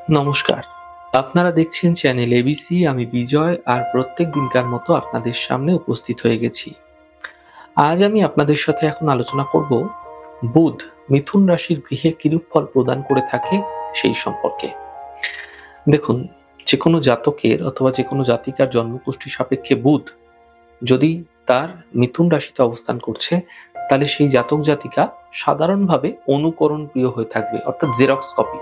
নমস্কার। আপনারা দেখছেন চ্যানেল এবিসি। আমি বিজয় আর প্রত্যেক দিনকার মতো আপনাদের সামনে উপস্থিত হয়ে গেছি। আজ আমি আপনাদের সাথে এখন আলোচনা করব বুধ মিথুন রাশির গৃহে কিরূপ ফল প্রদান করে থাকে সেই সম্পর্কে। দেখুন, যে কোনো জাতকের অথবা যে কোনো জাতিকার জন্মকুষ্ঠী সাপেক্ষে বুধ যদি তার মিথুন রাশিতে অবস্থান করছে, তাহলে সেই জাতক জাতিকা সাধারণভাবে অনুকরণ প্রিয় হয়ে থাকবে, অর্থাৎ জেরক্স কপি।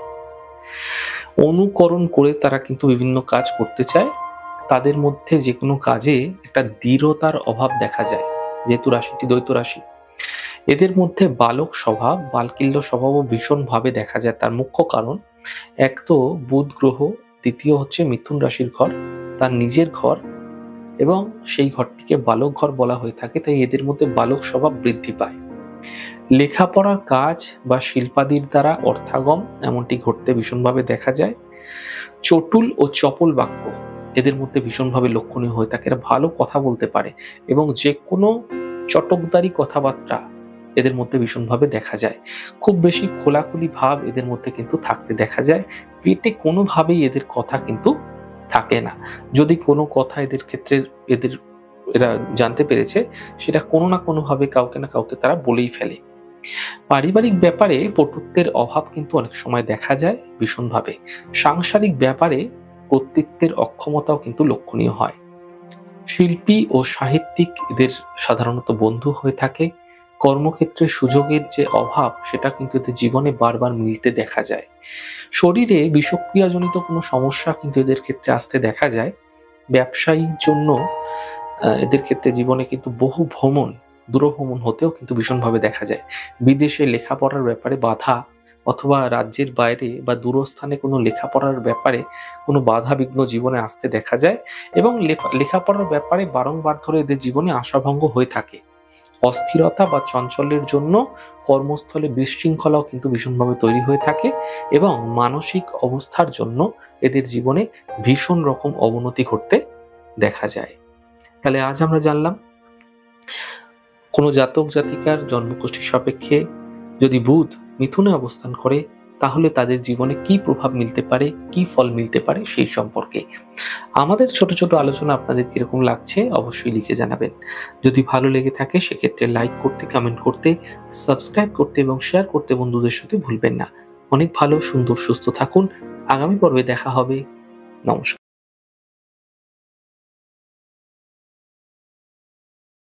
অনুকরণ করে তারা কিন্তু বিভিন্ন কাজ করতে চায়। তাদের মধ্যে যে কোনো কাজে একটা দৃঢ়তার অভাব দেখা যায়। যেহেতু রাশিটি দ্বৈত রাশি, এদের মধ্যে বালক স্বভাব, বালকিল্য স্বভাবও ভীষণভাবে দেখা যায়। তার মুখ্য কারণ, এক তো বুধ গ্রহ, দ্বিতীয় হচ্ছে মিথুন রাশির ঘর, তার নিজের ঘর, এবং সেই ঘরটিকে বালক ঘর বলা হয়ে থাকে। তাই এদের মধ্যে বালক স্বভাব বৃদ্ধি পায়। লেখাপড়ার কাজ বা শিল্পাদির দ্বারা অর্থাগম এমনটি ঘটতে ভীষণভাবে দেখা যায়। চটুল ও চপল বাক্য এদের মধ্যে ভীষণভাবে লক্ষণীয় হয়ে থাকে। এরা ভালো কথা বলতে পারে এবং যে কোনো চটকদারি কথাবার্তা এদের মধ্যে ভীষণভাবে দেখা যায়। খুব বেশি খোলাখুলি ভাব এদের মধ্যে কিন্তু থাকতে দেখা যায়। পেটে কোনোভাবেই এদের কথা কিন্তু থাকে না। যদি কোনো কথা এদের ক্ষেত্রে এরা জানতে পেরেছে, সেটা কোনো না কোনোভাবে কাউকে না কাউকে তারা বলেই ফেলে। পারিবারিক ব্যাপারে পটুত্বের অভাব কিন্তু অনেক সময় দেখা যায় ভীষণভাবে। সাংসারিক ব্যাপারে কর্তৃত্বের অক্ষমতাও কিন্তু লক্ষণীয় হয়। শিল্পী ও সাহিত্যিক এদের সাধারণত বন্ধু হয়ে থাকে। কর্মক্ষেত্রে সুযোগের যে অভাব, সেটা কিন্তু এদের জীবনে বারবার মিলতে দেখা যায়। শরীরে বিষক্রিয়াজনিত কোনো সমস্যা কিন্তু এদের ক্ষেত্রে আসতে দেখা যায়। ব্যবসায়ীর জন্য এদের ক্ষেত্রে জীবনে কিন্তু বহু ভ্রমণ, দূরভ্রমণ হতেও কিন্তু ভীষণভাবে দেখা যায়। বিদেশে লেখাপড়ার ব্যাপারে বাধা, অথবা রাজ্যের বাইরে বা দূরস্থানে কোনো লেখাপড়ার ব্যাপারে কোনো বাধা বিঘ্ন জীবনে আসতে দেখা যায়। এবং লেখাপড়ার ব্যাপারে বারংবার ধরে এদের জীবনে আশাভঙ্গ হয়ে থাকে। অস্থিরতা বা চঞ্চলের জন্য কর্মস্থলে বিশৃঙ্খলাও কিন্তু ভীষণভাবে তৈরি হয়ে থাকে। এবং মানসিক অবস্থার জন্য এদের জীবনে ভীষণ রকম অবনতি ঘটতে দেখা যায়। তাহলে আজ আমরা জানলাম, কোনো জাতক জাতিকার জন্মকুষ্ঠী সাপেক্ষে যদি বুধ মিথুনে অবস্থান করে, তাহলে তাদের জীবনে কি প্রভাব মিলতে পারে, কি ফল মিলতে পারে সেই সম্পর্কে। আমাদের ছোট ছোট আলোচনা আপনাদের কিরকম লাগছে অবশ্যই লিখে জানাবেন। যদি ভালো লেগে থাকে সেক্ষেত্রে লাইক করতে, কমেন্ট করতে, সাবস্ক্রাইব করতে এবং শেয়ার করতে বন্ধুদের সাথে ভুলবেন না। অনেক ভালো, সুন্দর, সুস্থ থাকুন। আগামী পর্বে দেখা হবে। নমস্কার।